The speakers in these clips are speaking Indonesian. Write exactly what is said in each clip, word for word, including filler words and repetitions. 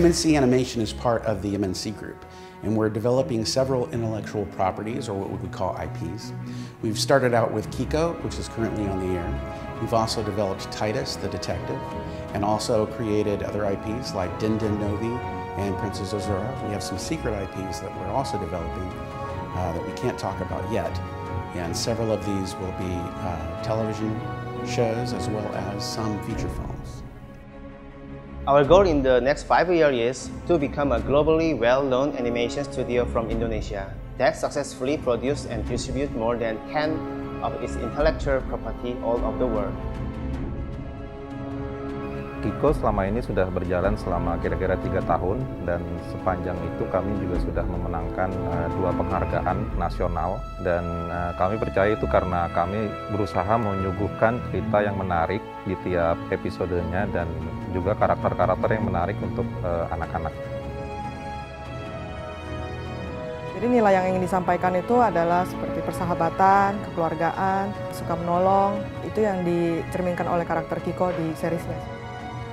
M N C Animation is part of the M N C Group, and we're developing several intellectual properties, or what we would call I Ps. We've started out with Kiko, which is currently on the air. We've also developed Titus the Detective, and also created other I Ps like Din Din Novi and Princess Azura. We have some secret I Ps that we're also developing uh, that we can't talk about yet. And several of these will be uh, television shows as well as some feature films. Our goal in the next five years is to become a globally well-known animation studio from Indonesia that successfully produce and distribute more than ten of its intellectual property all over the world. Kiko selama ini sudah berjalan selama kira-kira tiga tahun, dan sepanjang itu kami juga sudah memenangkan uh, dua penghargaan nasional, dan uh, kami percaya itu karena kami berusaha menyuguhkan cerita yang menarik di tiap episodenya dan juga karakter-karakter yang menarik untuk anak-anak. Uh, Jadi nilai yang ingin disampaikan itu adalah seperti persahabatan, kekeluargaan, suka menolong, itu yang dicerminkan oleh karakter Kiko di series Slash.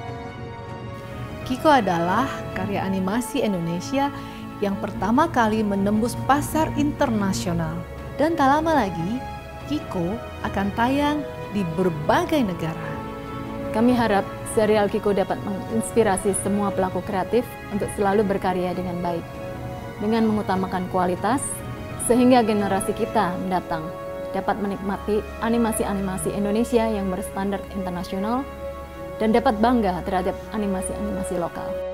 Kiko adalah karya animasi Indonesia yang pertama kali menembus pasar internasional. Dan tak lama lagi, Kiko akan tayang di berbagai negara. Kami harap serial Kiko dapat menginspirasi semua pelaku kreatif untuk selalu berkarya dengan baik, dengan mengutamakan kualitas, sehingga generasi kita mendatang dapat menikmati animasi-animasi Indonesia yang berstandar internasional dan dapat bangga terhadap animasi-animasi lokal.